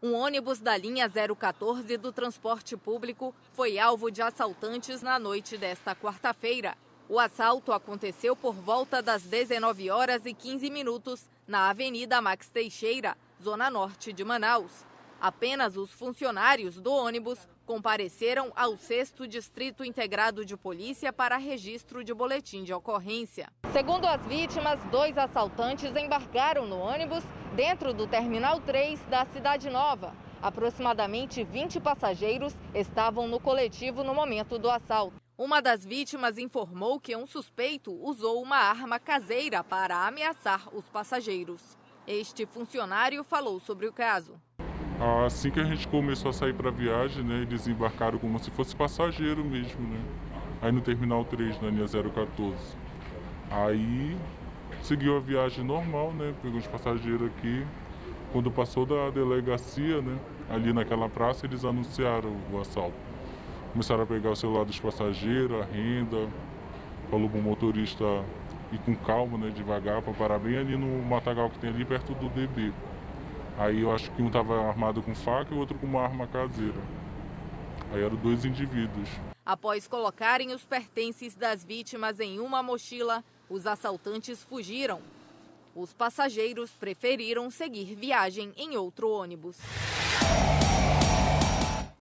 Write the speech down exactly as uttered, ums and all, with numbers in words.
Um ônibus da linha zero quatorze do transporte público foi alvo de assaltantes na noite desta quarta-feira. O assalto aconteceu por volta das dezenove horas e quinze minutos na Avenida Max Teixeira, zona norte de Manaus. Apenas os funcionários do ônibus compareceram ao sexto Distrito Integrado de Polícia para registro de boletim de ocorrência. Segundo as vítimas, dois assaltantes embarcaram no ônibus dentro do Terminal três da Cidade Nova. Aproximadamente vinte passageiros estavam no coletivo no momento do assalto. Uma das vítimas informou que um suspeito usou uma arma caseira para ameaçar os passageiros. Este funcionário falou sobre o caso. Assim que a gente começou a sair para a viagem, né, eles embarcaram como se fosse passageiro mesmo, né? Aí no Terminal três, na linha zero quatorze. Aí seguiu a viagem normal, né? Pegou os passageiros aqui. Quando passou da delegacia, né, ali naquela praça, eles anunciaram o assalto. Começaram a pegar o celular dos passageiros, a renda. Falou para o motorista ir com calma, né, devagar, para parar bem ali no matagal que tem ali perto do D B. Aí eu acho que um estava armado com faca e o outro com uma arma caseira. Aí eram dois indivíduos. Após colocarem os pertences das vítimas em uma mochila, os assaltantes fugiram. Os passageiros preferiram seguir viagem em outro ônibus.